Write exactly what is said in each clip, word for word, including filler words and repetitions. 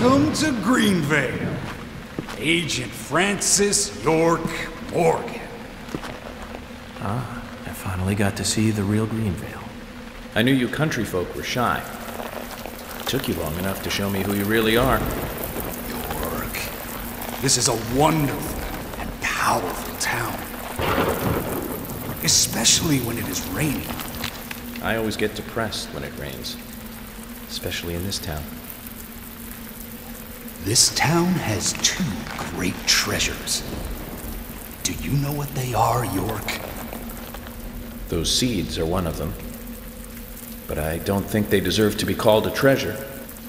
Welcome to Greenvale. Agent Francis York Morgan. Ah, I finally got to see the real Greenvale. I knew you country folk were shy. It took you long enough to show me who you really are. York, this is a wonderful and powerful town. Especially when it is raining. I always get depressed when it rains. Especially in this town. This town has two great treasures. Do you know what they are, York? Those seeds are one of them. But I don't think they deserve to be called a treasure.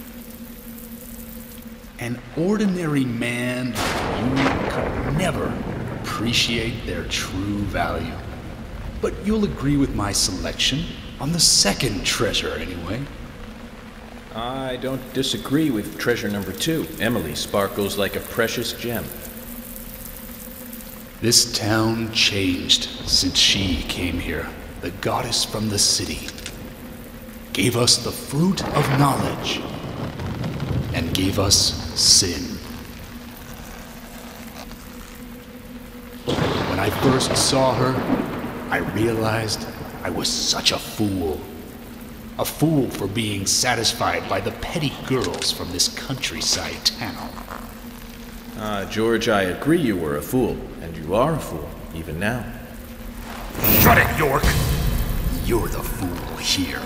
An ordinary man like you could never appreciate their true value. But you'll agree with my selection on the second treasure, anyway. I don't disagree with treasure number two. Emily sparkles like a precious gem. This town changed since she came here. The goddess from the city gave us the fruit of knowledge and gave us sin. When I first saw her, I realized I was such a fool. A fool for being satisfied by the petty girls from this countryside town. Ah, George, I agree you were a fool, and you are a fool, even now. Shut it, York! You're the fool here.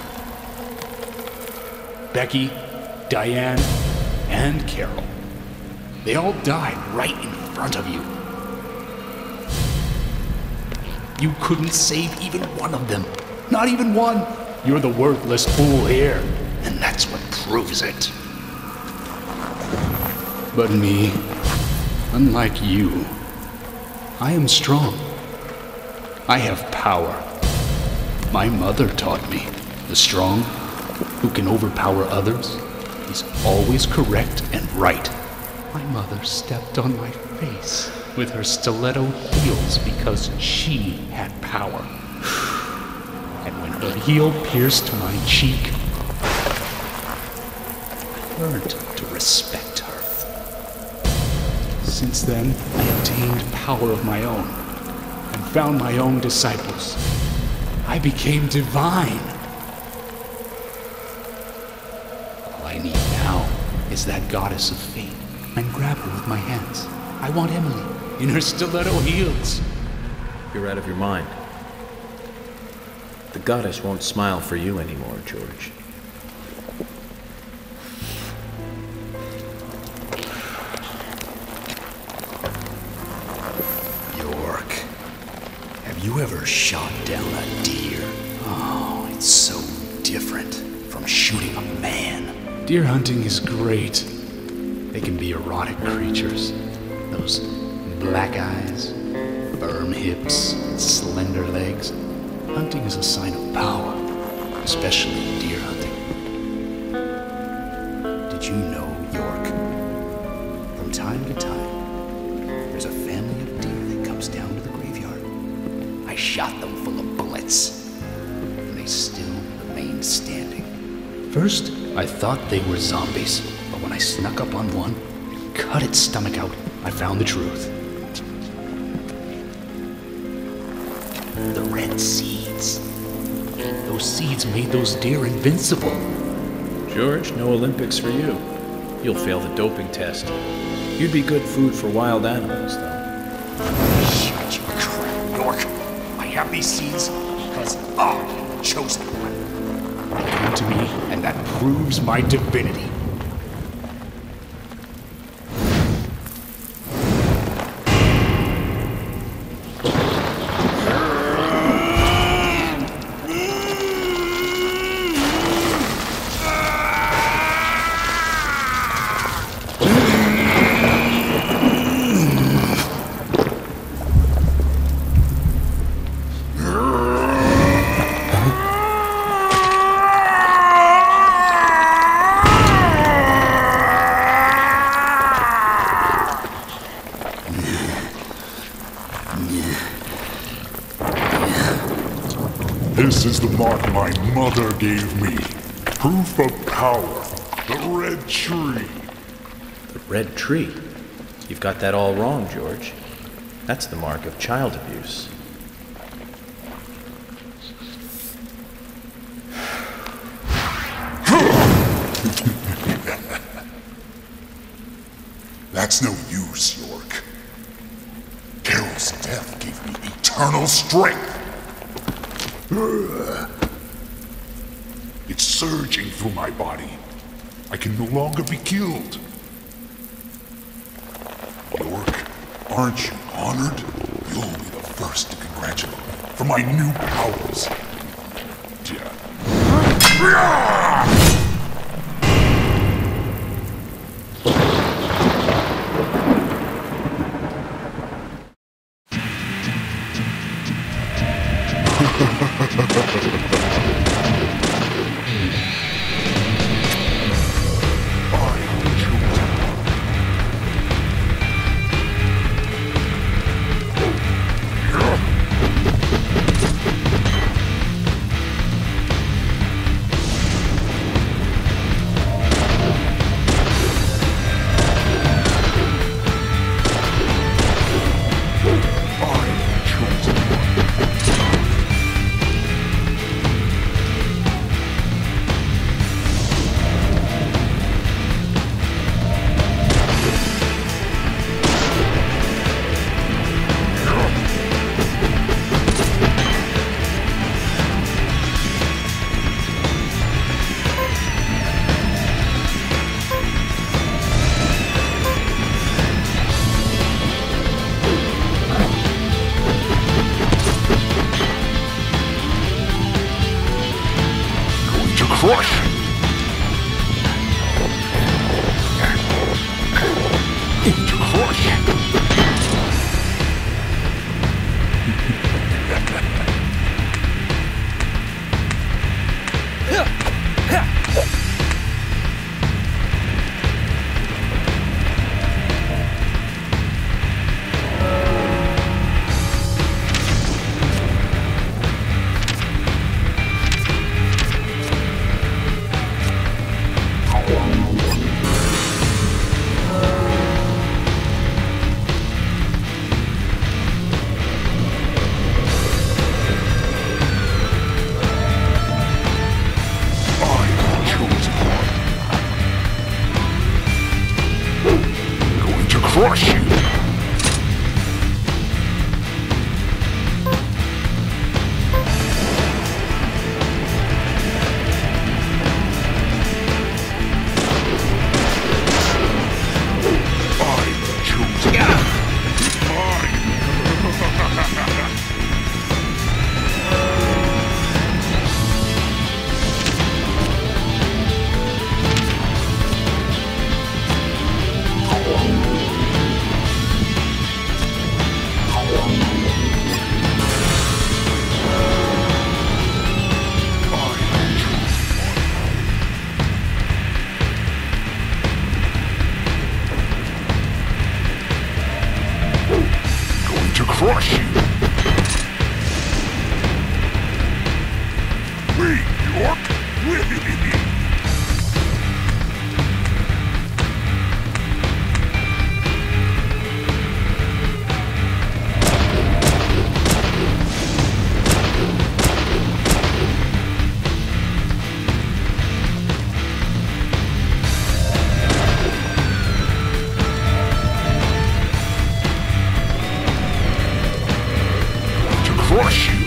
Becky, Diane, and Carol. They all died right in front of you. You couldn't save even one of them. Not even one. You're the worthless fool here, and that's what proves it. But me, unlike you, I am strong. I have power. My mother taught me, the strong, who can overpower others, is always correct and right. My mother stepped on my face with her stiletto heels because she had power. And when her heel pierced my cheek, I learned to respect her. Since then, I obtained power of my own and found my own disciples. I became divine. All I need now is that goddess of fate and grab her with my hands. I want Emily in her stiletto heels. You're out of your mind. The goddess won't smile for you anymore, George. York, have you ever shot down a deer? Oh, it's so different from shooting a man. Deer hunting is great. They can be erotic creatures. Those black eyes, firm hips, and slender legs. Hunting is a sign of power, especially deer hunting. Did you know, York? From time to time, there's a family of deer that comes down to the graveyard. I shot them full of bullets, and they still remain standing. First, I thought they were zombies, but when I snuck up on one and cut its stomach out, I found the truth. The red seeds. Those seeds made those deer invincible. George, no Olympics for you. You'll fail the doping test. You'd be good food for wild animals, though. Shut your crap, York. I have these seeds because I'm the chosen one. They come to me, and that proves my divinity. This is the mark my mother gave me. Proof of power. The red tree. red tree. You've got that all wrong, George. That's the mark of child abuse. That's no use, York. Carol's death gave me eternal strength. It's surging through my body. I can no longer be killed. York, aren't you honored? You'll be the first to congratulate me for my new powers. Yeah. Crush! Into crush! Crush you! I choose you. To crush you! We, York! We! Crush you!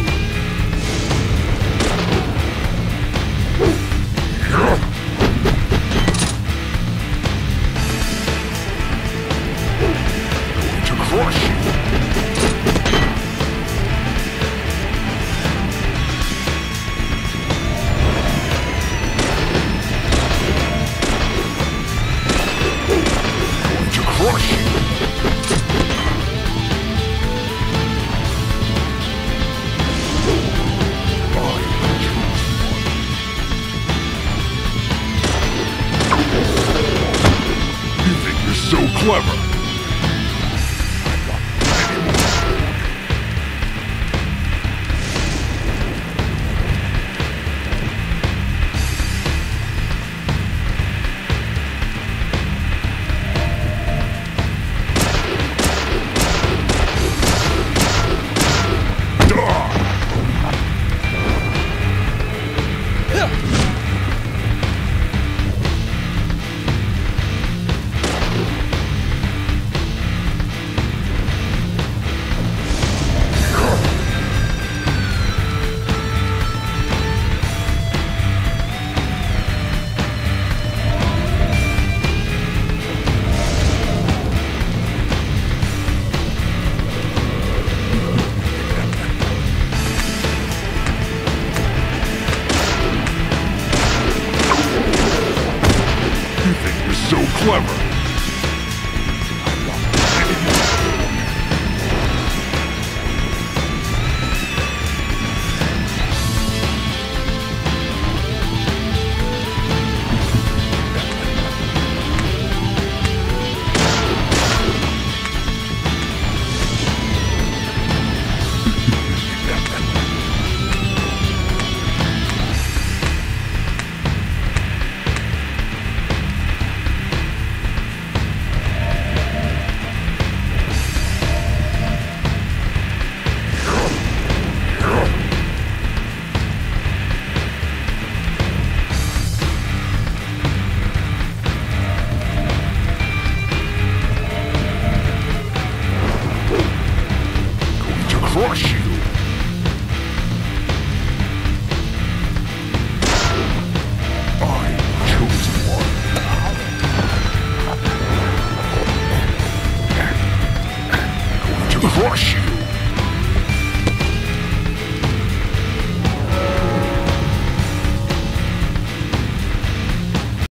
Going to crush you! Going to crush you! So clever! clever. Crush you! I chose one. Going to crush you!